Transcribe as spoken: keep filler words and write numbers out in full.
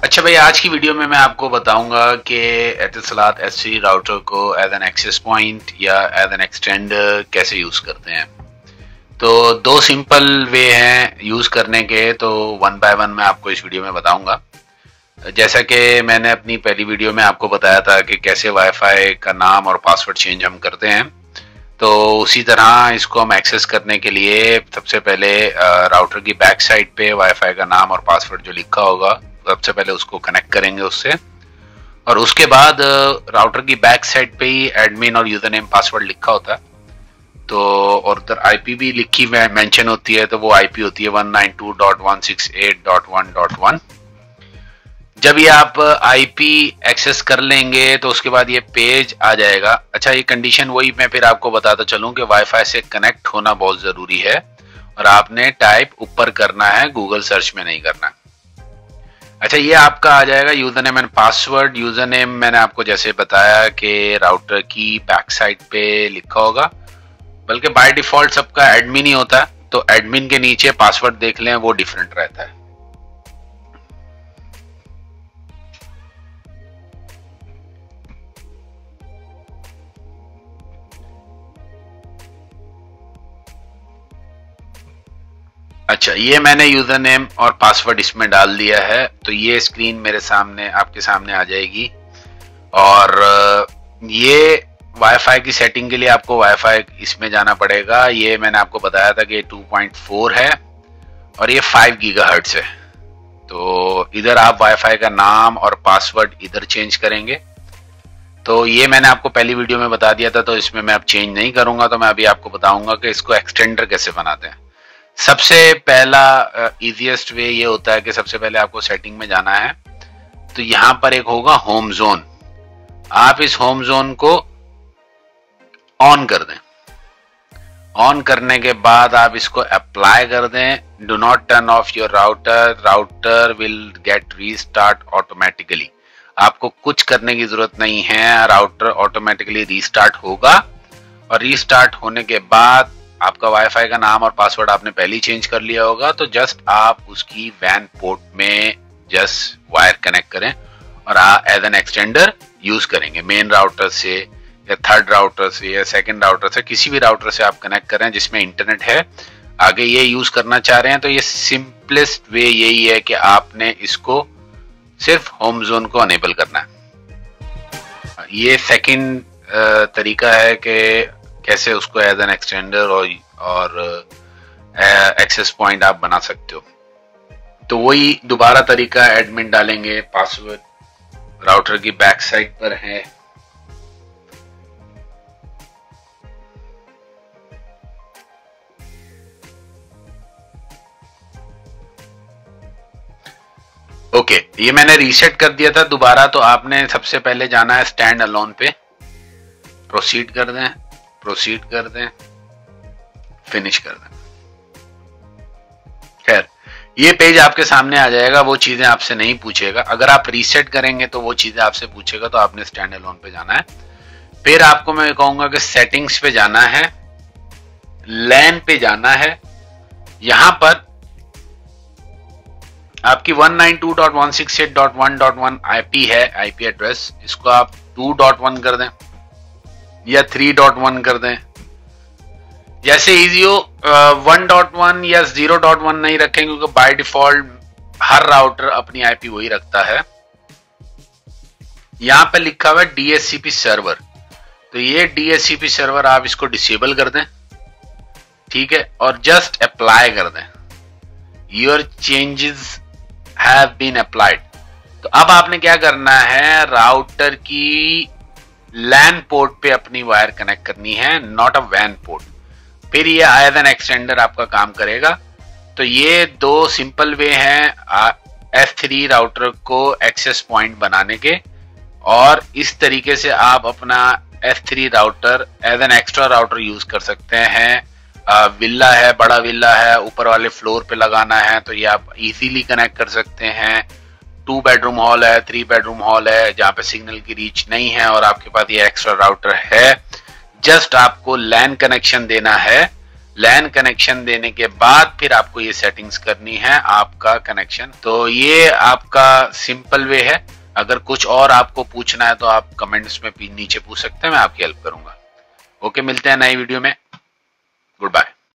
अच्छा भाई, आज की वीडियो में मैं आपको बताऊंगा कि एतिसलात एच थ्री राउटर को एज एन एक्सेस पॉइंट या एज एन एक्सटेंडर कैसे यूज करते हैं। तो दो सिंपल वे हैं यूज करने के, तो वन बाय वन मैं आपको इस वीडियो में बताऊंगा। जैसा कि मैंने अपनी पहली वीडियो में आपको बताया था कि कैसे वाईफाई का नाम और पासवर्ड चेंज हम करते हैं, तो उसी तरह इसको हम एक्सेस करने के लिए सबसे पहले राउटर की बैक साइड पे वाईफाई का नाम और पासवर्ड जो लिखा होगा सबसे पहले उसको कनेक्ट करेंगे उससे, और उसके बाद राउटर की बैक साइड पे ही एडमिन और यूजर नेम पासवर्ड लिखा होता है। तो और उधर आईपी भी लिखी मेंशन होती है, तो वो आईपी होती है one nine two dot one six eight dot one dot one. जब ये आप आईपी एक्सेस कर लेंगे तो उसके बाद ये पेज आ जाएगा। अच्छा, ये कंडीशन वही मैं फिर आपको बताता चलूं कि वाईफाई से कनेक्ट होना बहुत जरूरी है और आपने टाइप ऊपर करना है, गूगल सर्च में नहीं करना। अच्छा, ये आपका आ जाएगा user name and password. User name मैंने आपको जैसे बताया कि राउटर की बैक साइड पे लिखा होगा, बल्कि बाय डिफॉल्ट सबका एडमिन ही होता है, तो एडमिन के नीचे पासवर्ड देख लें, वो डिफरेंट रहता है। अच्छा, ये मैंने यूजर नेम और पासवर्ड इसमें डाल दिया है, तो ये स्क्रीन मेरे सामने आपके सामने आ जाएगी। और ये वाईफाई की सेटिंग के लिए आपको वाईफाई इसमें जाना पड़ेगा। ये मैंने आपको बताया था कि टू पॉइंट फोर है और ये फाइव गीगाहर्ट्ज है। तो इधर आप वाईफाई का नाम और पासवर्ड इधर चेंज करेंगे। तो ये मैंने आपको पहली वीडियो में बता दिया था, तो इसमें मैं अब चेंज नहीं करूंगा। तो मैं अभी आपको बताऊंगा कि इसको एक्सटेंडर कैसे बनाते हैं। सबसे पहला इजीएस्ट वे ये होता है कि सबसे पहले आपको सेटिंग में जाना है, तो यहां पर एक होगा होम जोन। आप इस होम जोन को ऑन कर दें। ऑन करने के बाद आप इसको अप्लाई कर दें। Do not turn off your router, router will get restart automatically. आपको कुछ करने की जरूरत नहीं है, राउटर ऑटोमेटिकली रीस्टार्ट होगा। और रीस्टार्ट होने के बाद आपका वाईफाई का नाम और पासवर्ड आपने पहले ही चेंज कर लिया होगा, तो जस्ट आप उसकी वैन पोर्ट में जस्ट वायर कनेक्ट करें और एज एन एक्सटेंडर यूज करेंगे। मेन राउटर से या थर्ड राउटर से या सेकंड राउटर से, किसी भी राउटर से आप कनेक्ट करें जिसमें इंटरनेट है, आगे ये यूज करना चाह रहे हैं, तो ये सिंपलेस्ट वे यही है कि आपने इसको सिर्फ होम जोन को अनेबल करना है। ये सेकंड तरीका है कि कैसे उसको एज एन एक्सटेंडर और और एक्सेस पॉइंट आप बना सकते हो। तो वही दोबारा तरीका, एडमिन डालेंगे, पासवर्ड राउटर की बैक साइड पर है। ओके, ये मैंने रीसेट कर दिया था दोबारा। तो आपने सबसे पहले जाना है स्टैंड अलोन पे, प्रोसीड कर दें, प्रोसीड कर दें, फिनिश कर दें। खैर, ये पेज आपके सामने आ जाएगा। वो चीजें आपसे नहीं पूछेगा। अगर आप रीसेट करेंगे तो वो चीजें आपसे पूछेगा, तो आपने स्टैंड अलोन पे जाना है। फिर आपको मैं कहूंगा कि सेटिंग्स पे जाना है, लैन पे जाना है। यहां पर आपकी one nine two dot one six eight dot one dot one IP है, आईपी एड्रेस। इसको आप टू डॉट वन कर दें या थ्री डॉट वन कर दें, जैसे इजी हो। वन डॉट वन या जीरो डॉट वन नहीं रखें, क्योंकि बाय डिफॉल्ट हर राउटर अपनी आईपी वही रखता है। यहां पे लिखा हुआ है डीएचसीपी सर्वर, तो ये डीएचसीपी सर्वर आप इसको डिसेबल कर दें, ठीक है, और जस्ट अप्लाई कर दें। Your changes have been applied. तो अब आपने क्या करना है, राउटर की लैन पोर्ट पे अपनी वायर कनेक्ट करनी है, नॉट अ वैन पोर्ट। फिर ये एज एन एक्सटेंडर आपका काम करेगा। तो ये दो सिंपल वे हैं एच थ्री राउटर को एक्सेस पॉइंट बनाने के, और इस तरीके से आप अपना H three router as an extra router use कर सकते हैं। आ, विल्ला है, बड़ा विल्ला है, ऊपर वाले फ्लोर पे लगाना है, तो ये आप इजीली कनेक्ट कर सकते हैं। टू बेडरूम हॉल है, थ्री बेडरूम हॉल है, जहाँ पे सिग्नल की रीच नहीं है और आपके पास ये एक्स्ट्रा राउटर है, जस्ट आपको लैन कनेक्शन देना है लैन कनेक्शन देने के बाद फिर आपको ये सेटिंग्स करनी है आपका कनेक्शन। तो ये आपका सिंपल वे है। अगर कुछ और आपको पूछना है तो आप कमेंट्स में नीचे पूछ सकते हैं, मैं आपकी हेल्प करूंगा। ओके, मिलते हैं नई वीडियो में। Good bye.